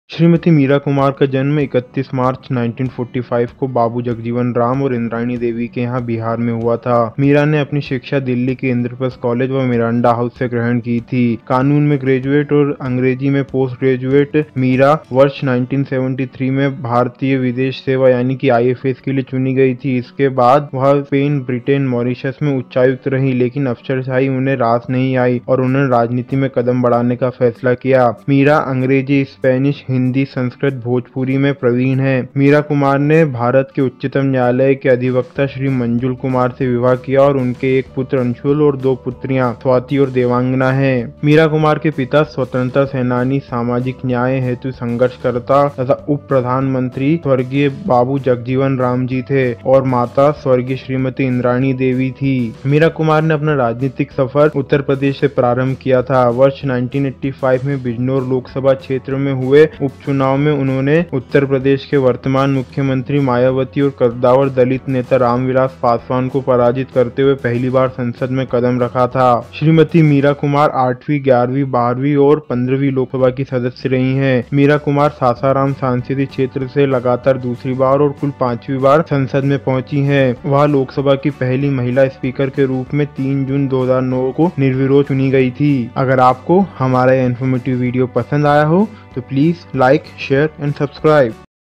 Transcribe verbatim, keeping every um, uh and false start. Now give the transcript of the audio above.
श्रीमती मीरा कुमार का जन्म इकतीस मार्च उन्नीस सौ पैंतालीस को बाबू जगजीवन राम और इंद्राणी देवी के यहाँ बिहार में हुआ था। मीरा ने अपनी शिक्षा दिल्ली के इंद्रप्रस्थ कॉलेज व मिरांडा हाउस से ग्रहण की थी। कानून में ग्रेजुएट और अंग्रेजी में पोस्ट ग्रेजुएट मीरा वर्ष उन्नीस सौ तिहत्तर में भारतीय विदेश सेवा यानी कि आई एफ एस के लिए चुनी गई थी। इसके बाद वह स्पेन, ब्रिटेन, मॉरिशस में उच्चायुक्त रही, लेकिन अफसरशाही उन्हें रास नहीं आई और उन्होंने राजनीति में कदम बढ़ाने का फैसला किया। मीरा अंग्रेजी, स्पेनिश, हिंदी, संस्कृत, भोजपुरी में प्रवीण है। मीरा कुमार ने भारत के उच्चतम न्यायालय के अधिवक्ता श्री मंजुल कुमार से विवाह किया और उनके एक पुत्र अंशुल और दो पुत्रियां स्वाति और देवांगना हैं। मीरा कुमार के पिता स्वतंत्रता सेनानी, सामाजिक न्याय हेतु संघर्षकर्ता तथा उप प्रधानमंत्री स्वर्गीय बाबू जगजीवन राम जी थे और माता स्वर्गीय श्रीमती इंद्राणी देवी थी। मीरा कुमार ने अपना राजनीतिक सफर उत्तर प्रदेश से प्रारंभ किया था। वर्ष उन्नीस सौ पचासी में बिजनौर लोकसभा क्षेत्र में हुए उपचुनाव में उन्होंने उत्तर प्रदेश के वर्तमान मुख्यमंत्री मायावती और कद्दावर दलित नेता रामविलास पासवान को पराजित करते हुए पहली बार संसद में कदम रखा था। श्रीमती मीरा कुमार आठवीं, ग्यारहवीं, बारहवीं और पंद्रहवीं लोकसभा की सदस्य रही हैं। मीरा कुमार सासाराम संसदीय क्षेत्र से लगातार दूसरी बार और कुल पांचवी बार संसद में पहुंची हैं। वह लोकसभा की पहली महिला स्पीकर के रूप में तीन जून दो हज़ार नौ को निर्विरोध चुनी गई थी। अगर आपको हमारा इन्फॉर्मेटिव वीडियो पसंद आया हो तो please like, share and subscribe.